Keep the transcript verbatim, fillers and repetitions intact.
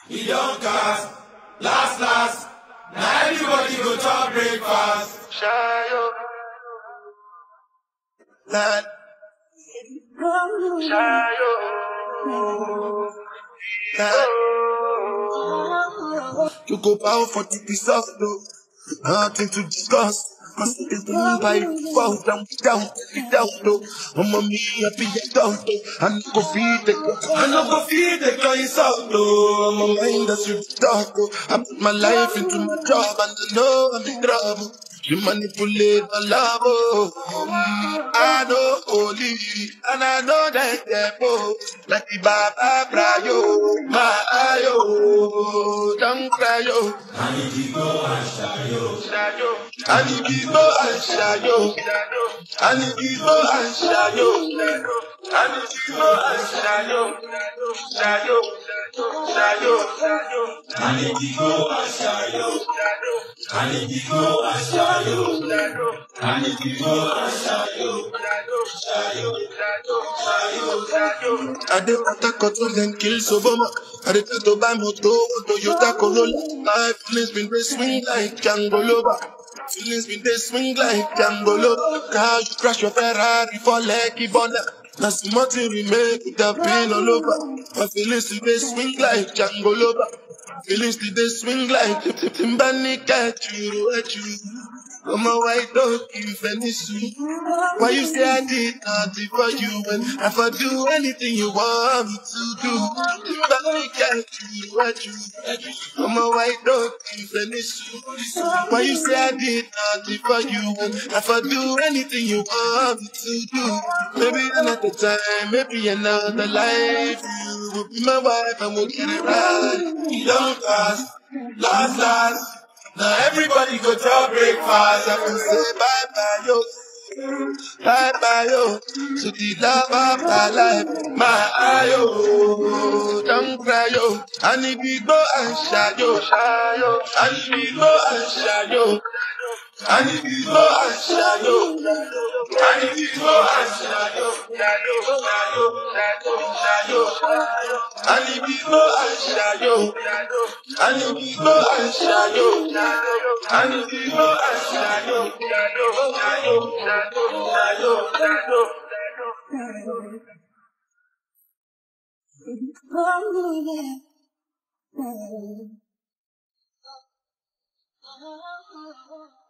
We don't cast, last, last. Now everybody go to breakfast. Shayo. Lad. Shayo. Lad. You go bow for the result, though. Nothing to discuss. Cause it's the moon by fall down, down, down, though. I'm a me, I be a dog, though. I'm go feed the girl. I'm not go feed the girl, it's out, though. I'm a mind that's with dog, though. I put my life into my job, and I know I'm in trouble. You manipulate my love, oh. I know holy, and I know that devil. Like the Baba Brayo, my ayo, don't cry, yo. I need to go and shayo, shayo. I need to go and shayo, I need to go and shayo, I need to go and shayo, shayo, shayo. I need to go and shayo, I need to go and shayo, I need to go and shayo, shayo, shayo, shayo. I did attack control and kill Soboma. I did to buy moto, Toyota Corolla. My feelings been they swing like Django Loba. Feelings been they swing like Django Loba. How you crash your Ferrari for Lucky Bonda. That's the motive we make it have been all over. My feelings they swing like Django Loba. Feelings they swing like Timbani catch you, at you. I'm a white dog in Venice. Why you say I did nothing for you when if I do anything you want me to do? Timbani catch you, at you. I'm a white dog in Venice. Why you say I did nothing for you when if I do anything you want me to do? Maybe another time, maybe another life. You will be my wife and we'll get it right. You don't last, last, last. Now everybody go to breakfast. I can say bye bye yo, bye bye yo to the love of my life. My ayo, don't cry yo. I need to go and shayo, shayo. I need to go and shayo. I need to go and shayo. I need to go and shayo, shayo, shayo, shayo, shayo. I need to go and shayo. I need to go and shayo. I need to go and shayo, shayo, shayo, shayo, shayo.